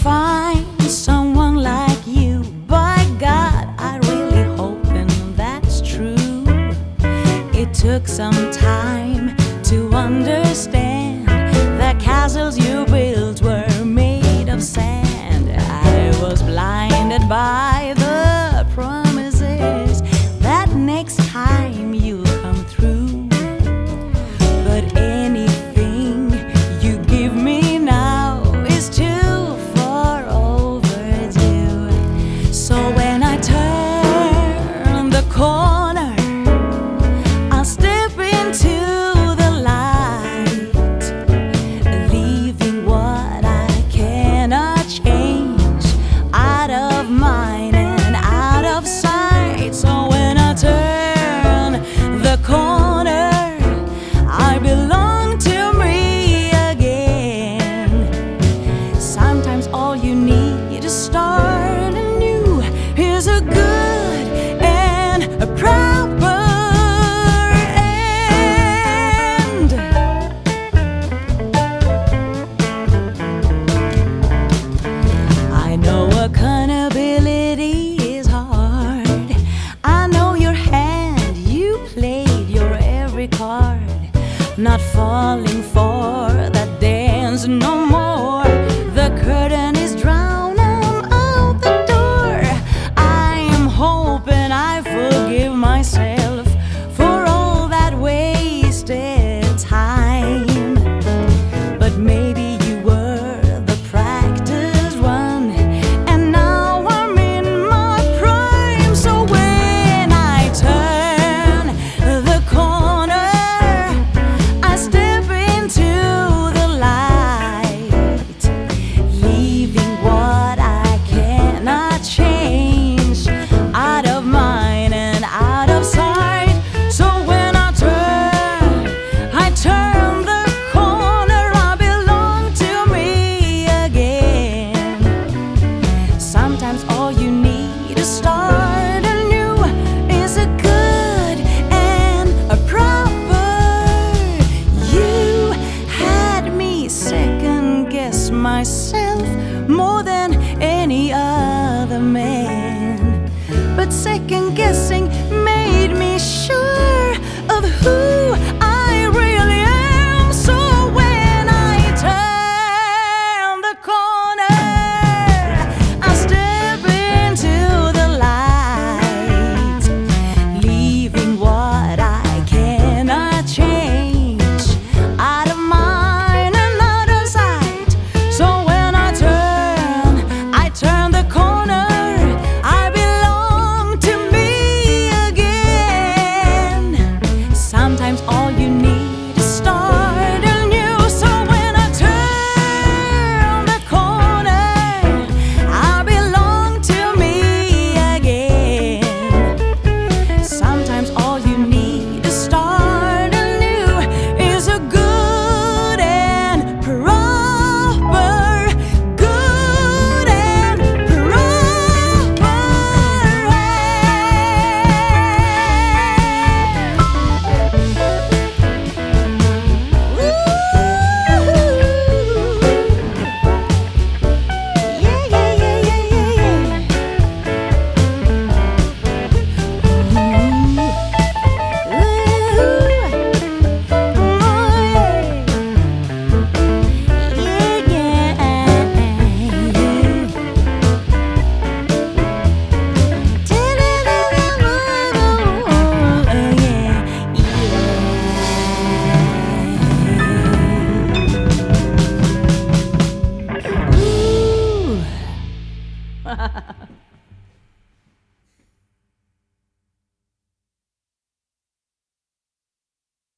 find someone like you. By God, I really hoping that's true. It took some time to understand that castles you built were made of sand. I was blinded by the promises that next time you'll come through. But anything you give me now is too far overdue. So when I turn the corner, I'll step into the light, leaving what I cannot change out of mind and out of sight. So when I turn the corner, I belong to me again. Sometimes all you need to start anew is a good and a proper end. I know accountability is hard. I know your hand, you played your every card. Not falling for that dance no more.